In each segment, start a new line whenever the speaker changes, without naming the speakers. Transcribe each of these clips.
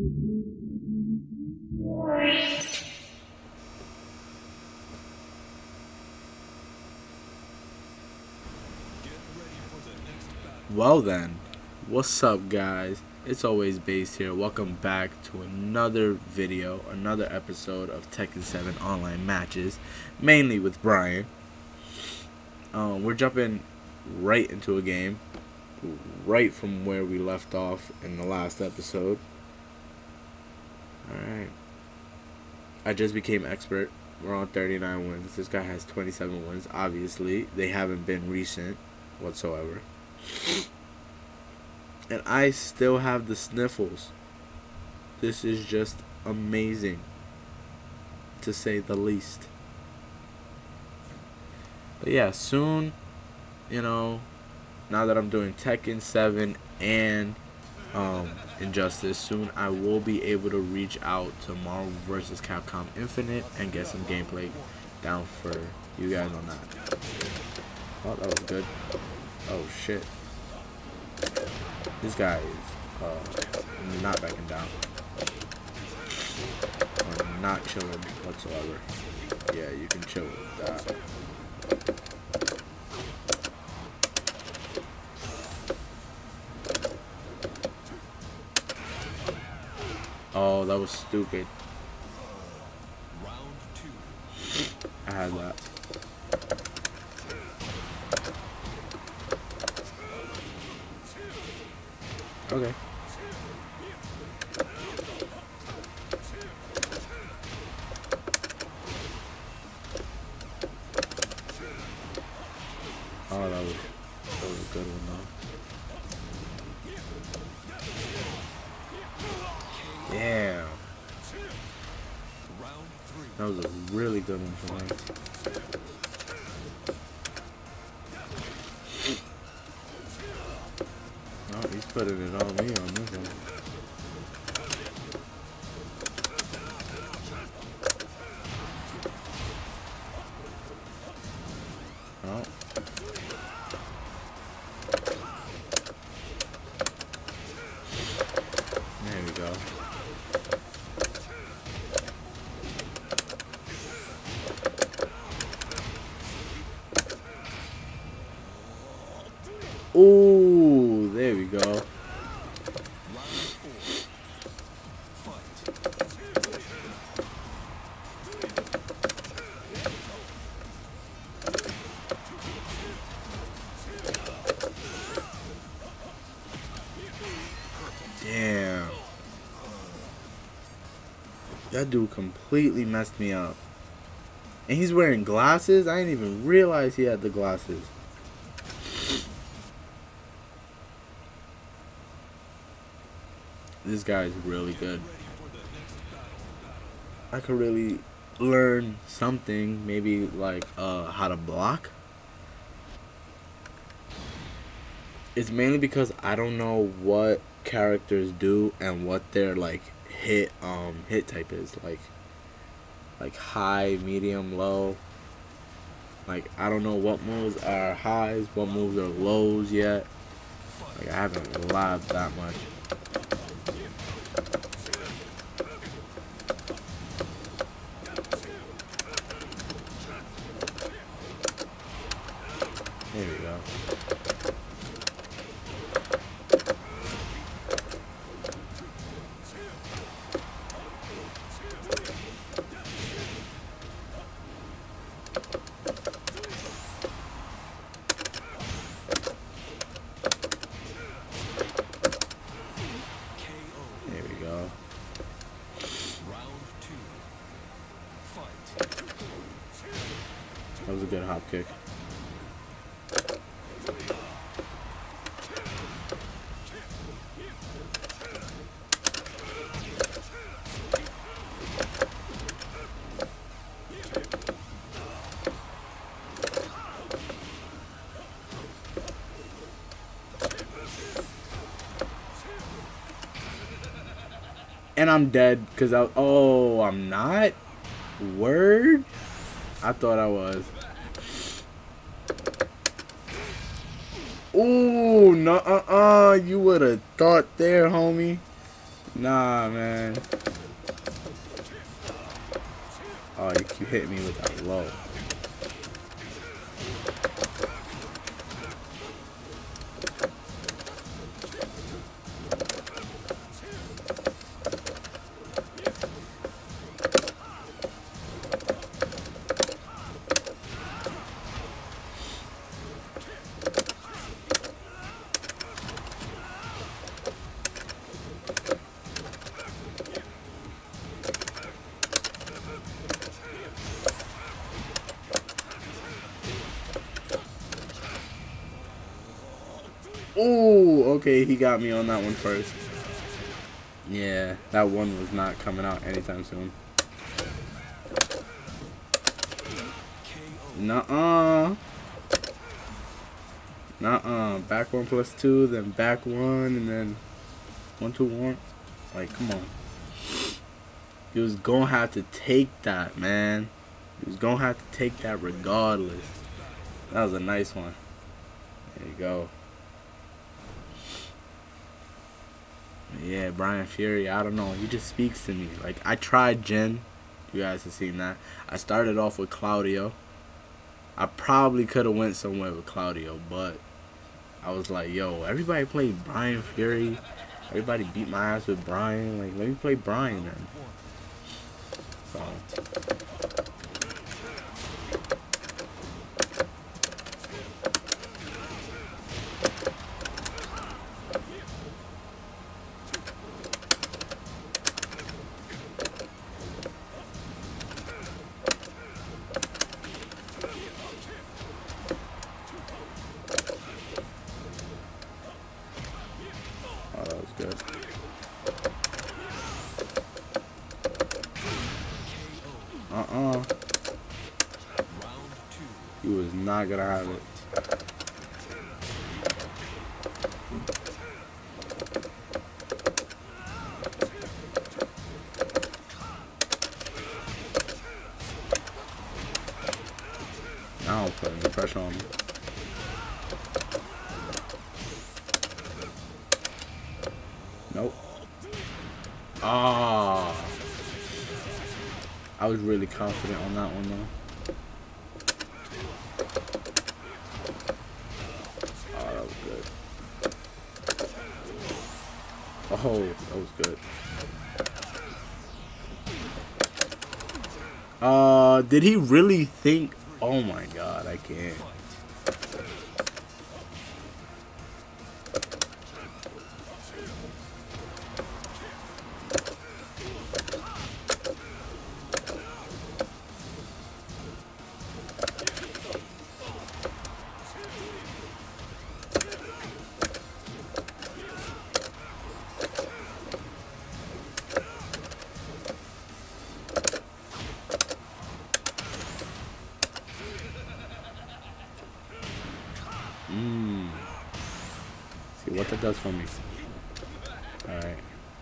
Well then, what's up guys? It's always Base here. Welcome back to another video, another episode of Tekken 7 online matches, mainly with Brian. We're jumping right into a game, right from where we left off in the last episode. Alright. I just became expert. We're on 39 wins. This guy has 27 wins. Obviously, they haven't been recent whatsoever. And I still have the sniffles. This is just amazing, to say the least. But yeah, soon, you know, now that I'm doing Tekken 7 and Injustice, soon I will be able to reach out to Marvel vs. Capcom Infinite and get some gameplay down for you guys on that. Oh, that was good. Oh shit. This guy is not backing down. Or not chilling whatsoever. Yeah, you can chill with that. Oh, that was stupid. I had that. Okay. Oh, that was a good one though. Damn. That was a really good one for me. Oh, he's putting it on me on this one. Oh. There we go. Ooh, there we go. Damn. That dude completely messed me up. And he's wearing glasses? I didn't even realize he had the glasses. This guy's really good. I could really learn something, maybe like how to block. It's mainly because I don't know what characters do and what their like hit type is, like high, medium, low. Like I don't know what moves are highs, what moves are lows yet. Like I haven't lived that much. There we go. There we go. That was a good hop kick. And I'm dead because oh, I'm not? Word? I thought I was. Ooh, no, you would have thought there, homie. Nah, man. Oh, you hit me with that low. Ooh, okay, he got me on that one first. Yeah, that one was not coming out anytime soon. Nuh-uh. Nuh-uh. Back 1+2, then back 1, and then 1, 2, 1. Like, come on. He was gonna have to take that, man. He was gonna have to take that regardless. That was a nice one. There you go. Yeah, Brian Fury, I don't know. He just speaks to me. Like, I tried Jin. You guys have seen that. I started off with Claudio. I probably could have went somewhere with Claudio, but I was like, yo, everybody played Brian Fury. Everybody beat my ass with Brian. Like, let me play Brian then. So. Oh, that was good. He was not gonna have it. Now I'm putting the pressure on him. Nope. Ah. I was really confident on that one though. Oh, that was good. Oh, that was good. Did he really think? Oh my God, I can't. See what that does for me. Alright.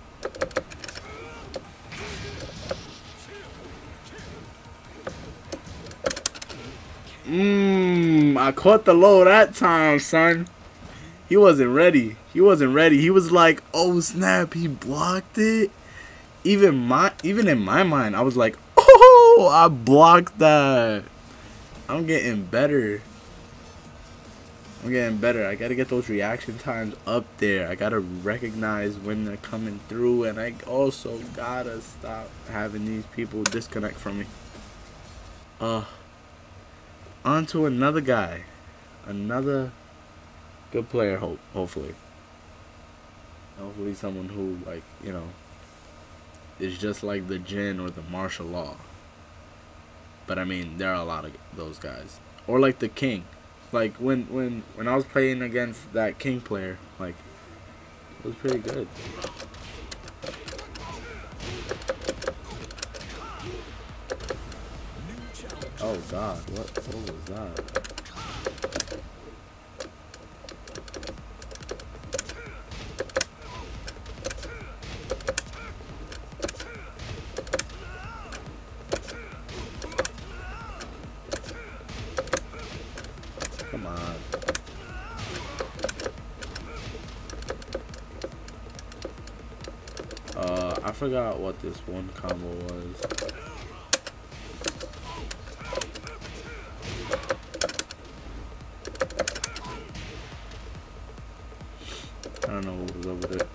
I caught the low that time, son. He wasn't ready. He wasn't ready. He was like, oh snap, he blocked it. Even in my mind, I was like, oh, I blocked that. I'm getting better. I'm getting better. I gotta get those reaction times up there. I gotta recognize when they're coming through, and I also gotta stop having these people disconnect from me. On to another guy. Another good player, hopefully. Hopefully someone who, like, you know, is just like the Jin or the martial law. But I mean, there are a lot of those guys. Or like the King. Like when I was playing against that King player, like, it was pretty good. Oh God, what was that? Come on. I forgot what this one combo was. I don't know what was up with it.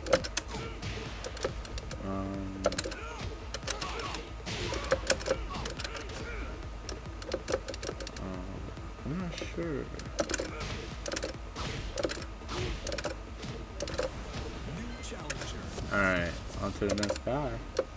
I'm not sure. Alright, on to the next guy.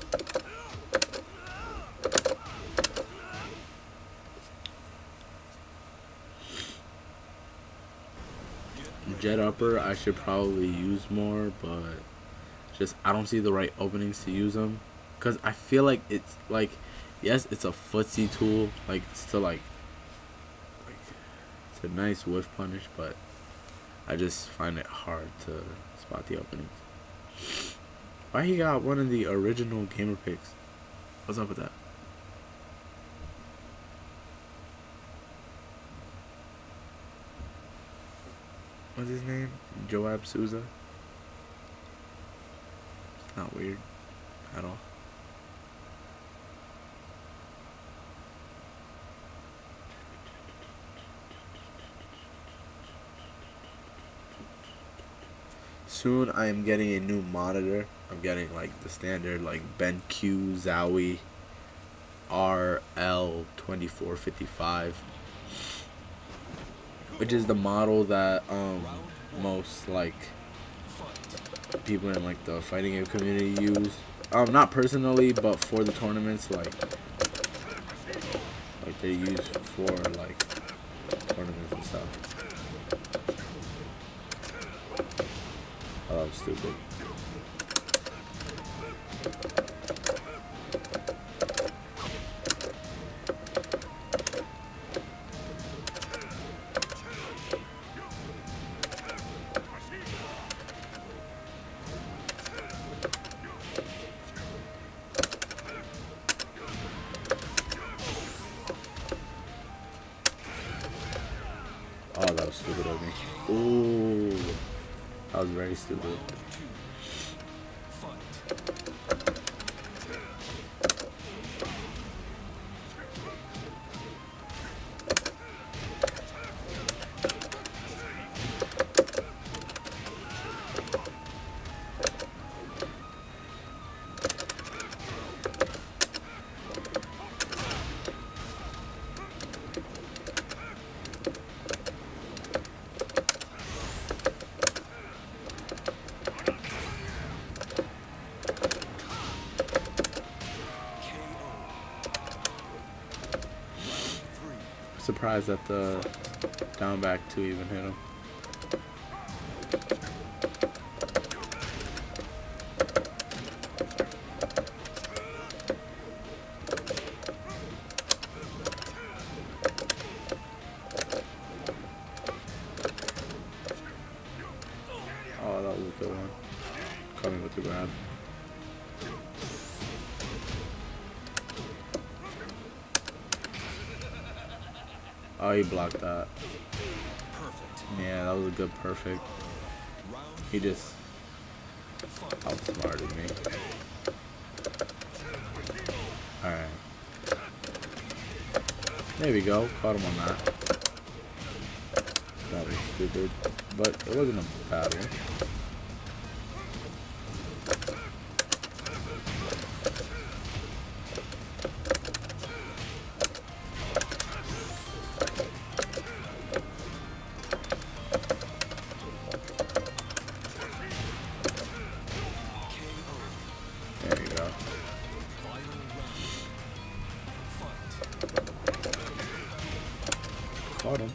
Jet upper I should probably use more, but just I don't see the right openings to use them, because I feel like it's like, yes, it's a footsie tool, like it's still like it's a nice whiff punish, but I just find it hard to spot the openings. Why he got one of the original gamer picks? What's up with that? What's his name? Joab Souza? It's not weird at all. Soon I am getting a new monitor. I'm getting like the standard like BenQ Zowie RL2455, which is the model that most like people in like the fighting game community use. Not personally, but for the tournaments, like they use for like tournaments and stuff. Oh, that was stupid. Oh, that was stupid of me. Ooh, that was very stupid. Surprised that the down back 2 even hit him. Oh, that was a good one. Coming with the grab. Oh, he blocked that. Perfect. Yeah, that was a good perfect. He just outsmarted me. Alright. There we go. Caught him on that. That was stupid. But it wasn't a bad one. Caught him.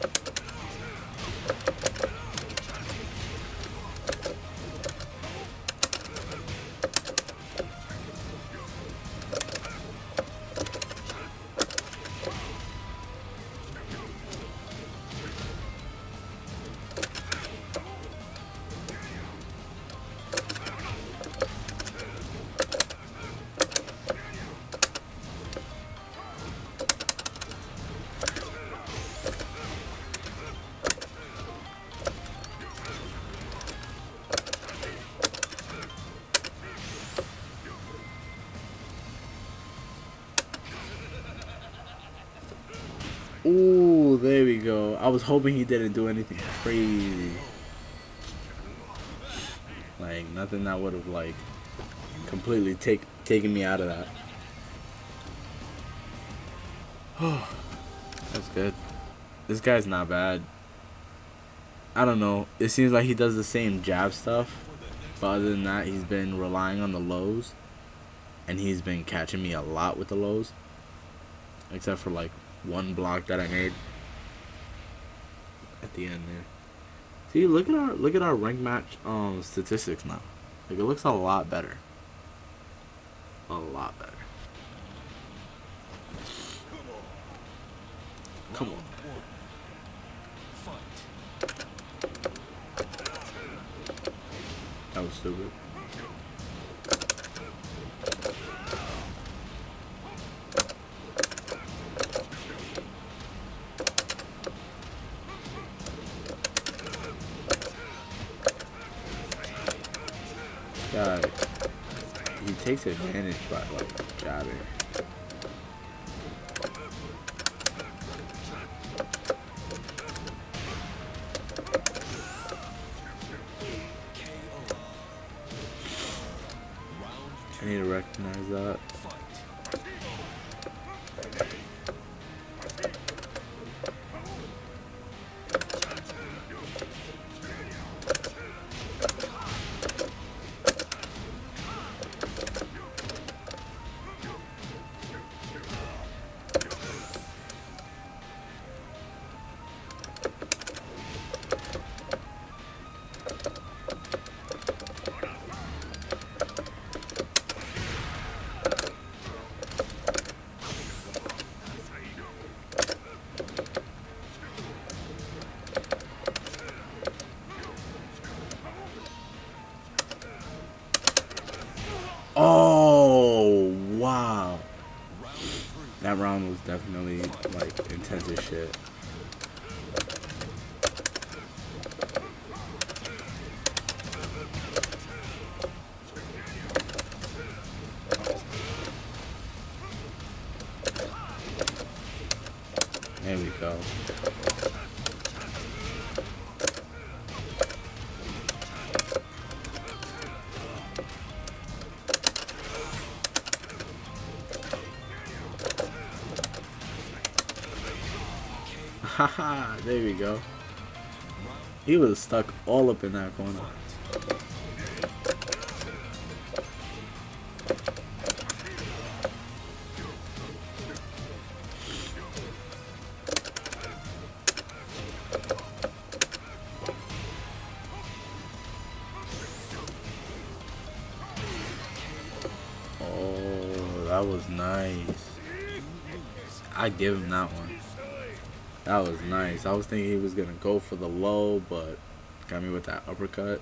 Ooh, there we go. I was hoping he didn't do anything crazy. Like, nothing that would have, like, completely taken me out of that. That's good. This guy's not bad. I don't know. It seems like he does the same jab stuff. But other than that, he's been relying on the lows. And he's been catching me a lot with the lows. Except for, like, one block that I made at the end there. See, look at our rank match statistics now. Like, it looks a lot better. A lot better. Come on. That was stupid. God, he takes advantage by like jabbing. I need to recognize that. Oh, wow. That round was definitely, like, intense as shit. There we go. Haha, there we go. He was stuck all up in that corner. Oh, that was nice. I give him that one. That was nice. I was thinking he was going to go for the low, but got me with that uppercut.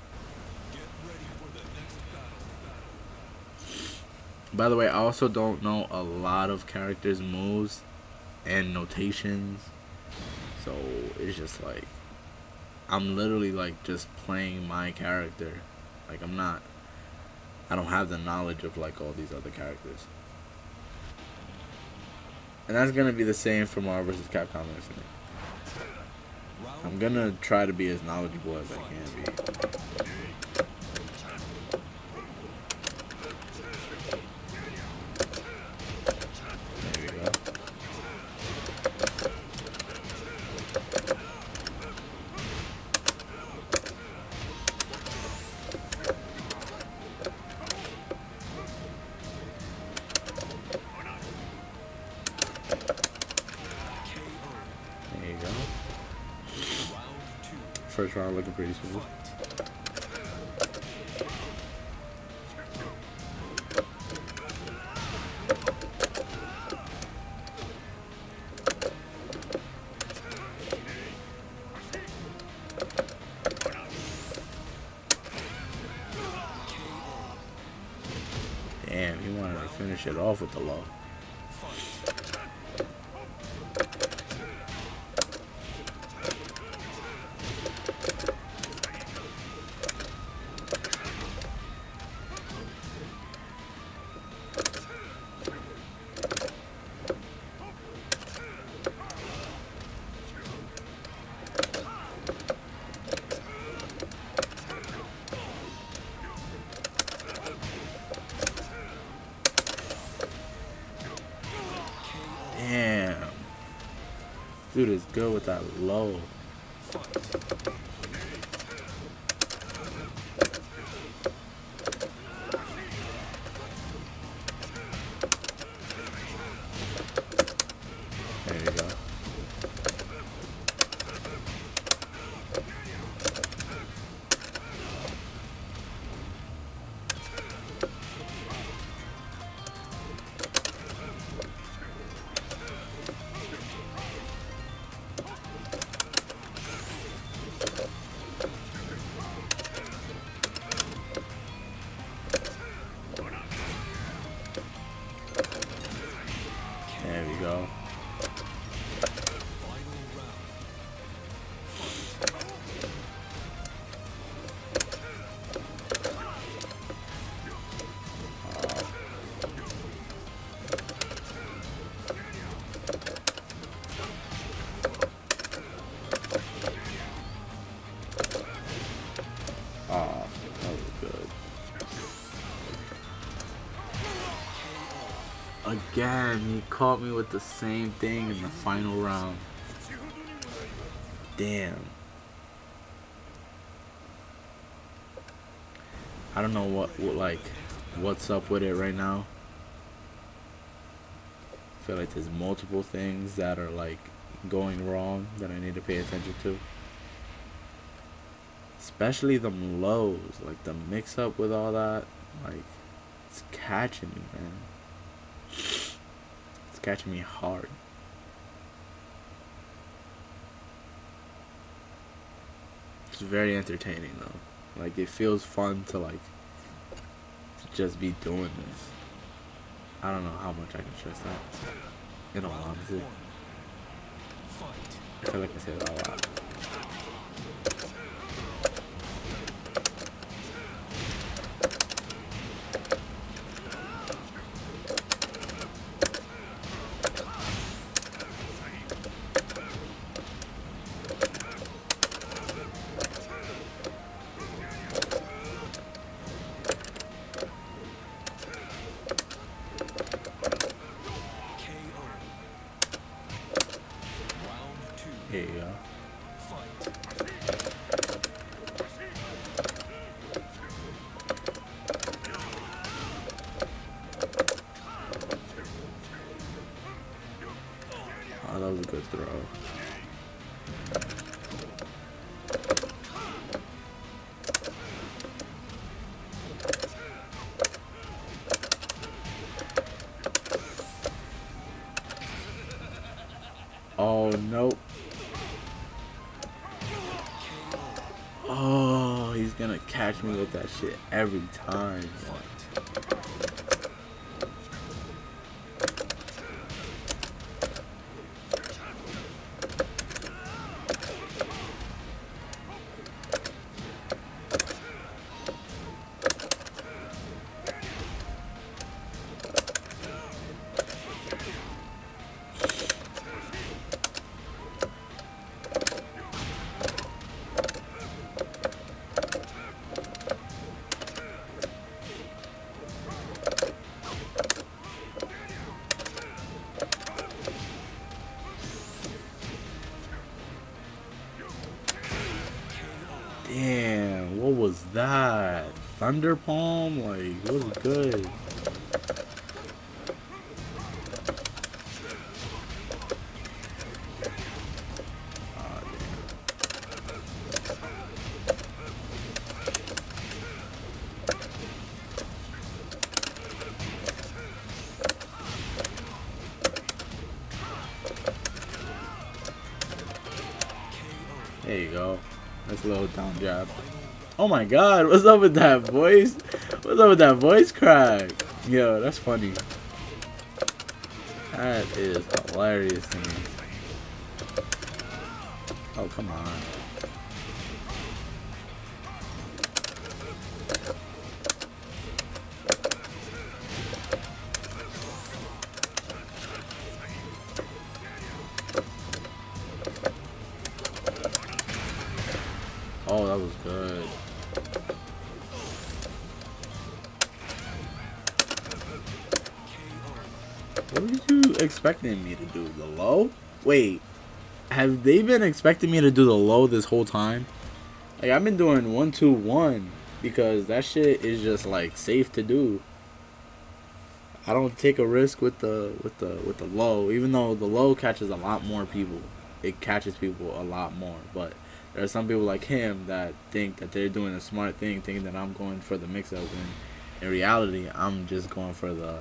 By the way, I also don't know a lot of characters' moves and notations. So it's just like, I'm literally like just playing my character. Like I don't have the knowledge of like all these other characters. And that's going to be the same for Marvel vs. Capcom Infinite. I'm going to try to be as knowledgeable as I can be. There we go. First round looking pretty smooth. Damn, he wanted to finish it off with the low. Dude is good with that low. There you go. There we go. Oh, that was good. Again, he caught me with the same thing in the final round. Damn. I don't know what's up with it right now. I feel like there's multiple things that are like going wrong that I need to pay attention to. Especially them lows, like the mix up with all that, like it's catching me, man. It's catching me hard. It's very entertaining though. Like it feels fun to just be doing this. I don't know how much I can stress that. In all honesty, I feel like I say that a lot. Here you go. Oh, that was a good throw. Oh, nope. Oh, he's gonna catch me with that shit every time. Damn, what was that? Thunder Palm? Like, what was good? There you go. That's a little down jab. Oh my god, what's up with that voice? What's up with that voice crack? Yo, that's funny. That is hilarious to me. Oh, come on. Oh, that was good. What were you expecting me to do? The low? Wait. have they been expecting me to do the low this whole time? Like, I've been doing 1-2-1 because that shit is just like safe to do. I don't take a risk with the low, even though the low catches a lot more people. It catches people a lot more, but there are some people like him that think that they're doing a smart thing, thinking that I'm going for the mix-up, when in reality, I'm just going for the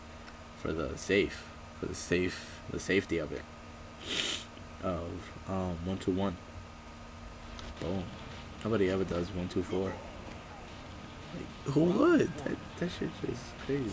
safety of it. Of 1-2-1. Boom. Nobody ever does 1-2-4. Like, who would? That shit just crazy.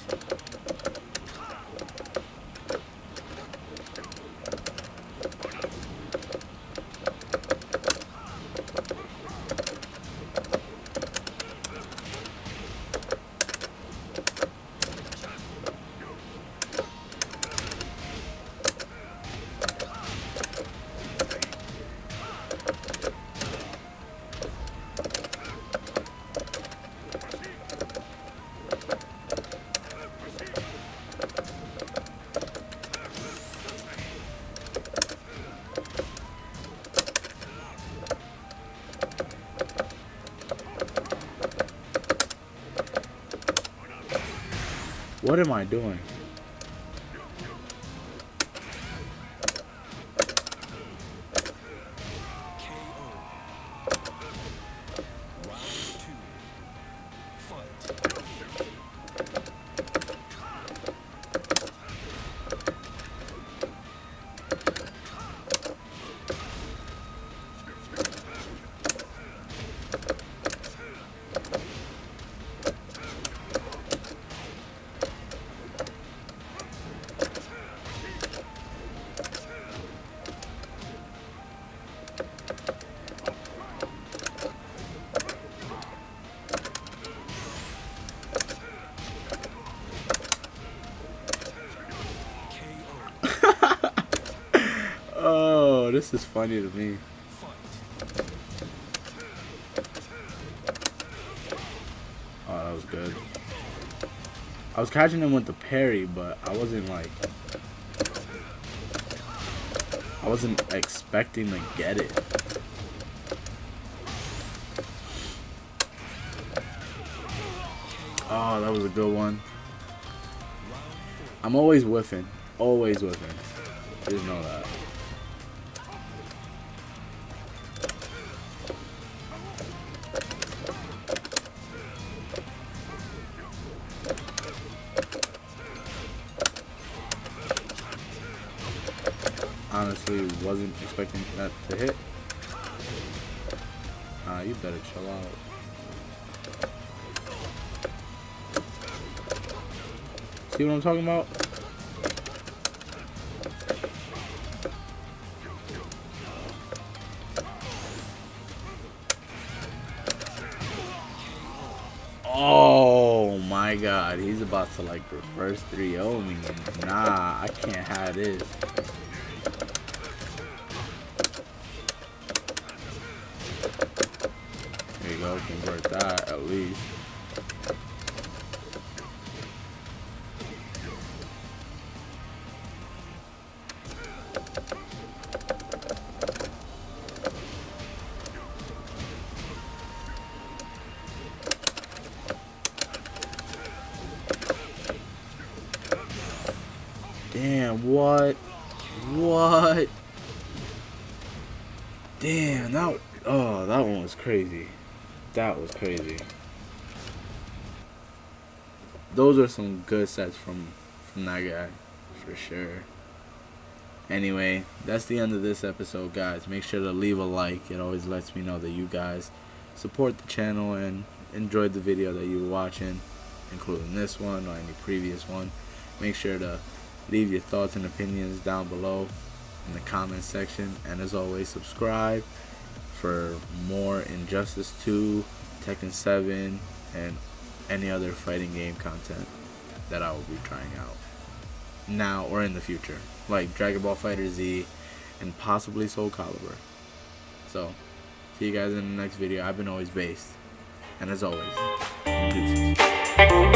What am I doing? Oh, this is funny to me. Oh, that was good. I was catching him with the parry, but I wasn't expecting to get it. Oh, that was a good one. I'm always whiffing. Always whiffing. Just know that. Honestly, wasn't expecting that to hit. You better chill out. See what I'm talking about? Oh my god, he's about to like reverse 3-0 me. Nah, I can't have this. There you go, convert that at least. Damn, what? What? Damn, that one was crazy. That was crazy. Those are some good sets from that guy, for sure. Anyway, that's the end of this episode, guys. Make sure to leave a like. It always lets me know that you guys support the channel and enjoyed the video that you were watching, including this one or any previous one. Make sure to leave your thoughts and opinions down below in the comment section. And as always, subscribe for more Injustice 2, Tekken 7, and any other fighting game content that I will be trying out now or in the future, like Dragon Ball FighterZ and possibly Soul Calibur. So, see you guys in the next video. I've been always based, and as always, deuces.